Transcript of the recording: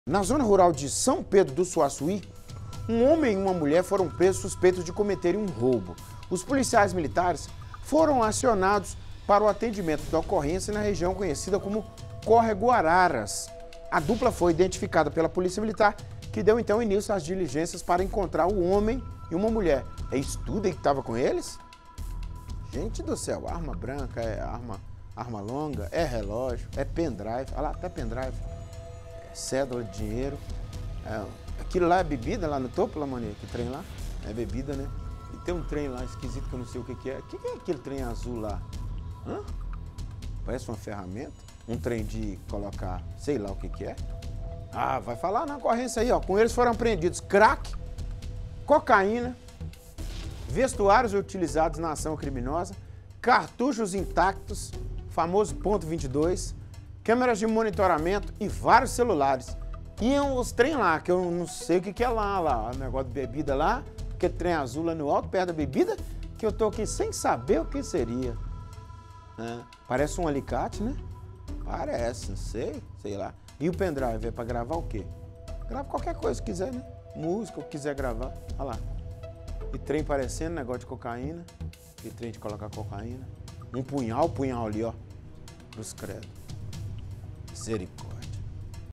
Na zona rural de São Pedro do Suaçuí, um homem e uma mulher foram presos suspeitos de cometerem um roubo. Os policiais militares foram acionados para o atendimento da ocorrência na região conhecida como Córrego Araras. A dupla foi identificada pela Polícia Militar, que deu então início às diligências para encontrar o homem e uma mulher. É isso tudo aí que estava com eles? Gente do céu, arma branca, é arma longa, é relógio, é pendrive, olha lá, até pendrive, é cédula de dinheiro. Aquilo lá é bebida lá no topo, lá, maneiro, que trem lá? É bebida, né? E tem um trem lá esquisito que eu não sei o que é. O que é aquele trem azul lá? Hã? Parece uma ferramenta. Um trem de colocar, sei lá o que é. Ah, vai falar na ocorrência aí, ó. Com eles foram apreendidos crack, cocaína, vestuários utilizados na ação criminosa, cartuchos intactos, famoso ponto .22, câmeras de monitoramento e vários celulares. E os trem lá, que eu não sei o que é lá, o negócio de bebida lá, aquele trem azul lá no alto, perto da bebida, que eu tô aqui sem saber o que seria. Parece um alicate, né? Parece, não sei lá. E o pendrive é pra gravar o quê? Grava qualquer coisa que quiser, né? Música, o que quiser gravar. Olha lá. E trem parecendo negócio de cocaína. E trem de colocar cocaína. Um punhal ali, ó. Cruz credo. Misericórdia.